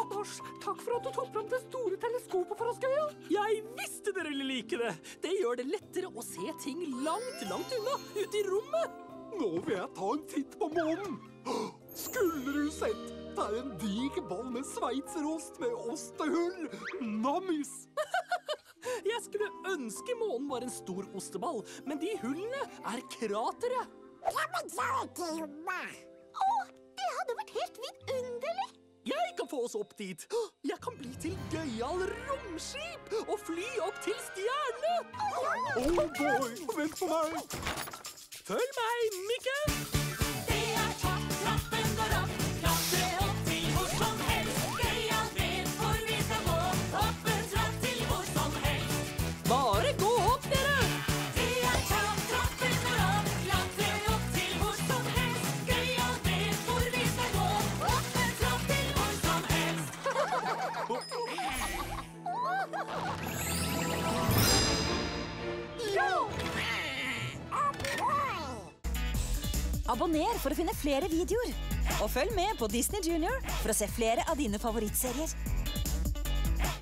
Lars, takk for at du tok fram det store teleskopet for oss, Gøya. Jeg visste dere ville like det. Det gjør det lettere å se ting langt, langt unna, ute i rommet. Nå vil jeg ta en titt på månen. Skulle du sett? Det er en diger ball med sveitserost med ostehull. Nammis! Jeg skulle ønske månen var en stor osteball, men de hullene er kratere. Det hadde vært helt vidunderlig. Jeg kan få oss opp dit. Jeg kan bli til gøyal romskip og fly opp til stjernene. Oh boy, vent på meg. Følg meg, Mikke. Det er topp, trappen går opp. Klatre opp til hvor som helst. Gøyal vet hvor vi skal gå. Opp en trapp til hvor som helst. Bare gå opp, dere. Det er topp, trappen går opp. Klatre opp til hvor som helst. Gøyal vet hvor vi skal gå. Opp en trapp til hvor som helst. Abonner for å finne flere videoer. Og følg med på Disney Junior for å se flere av dine favorittserier.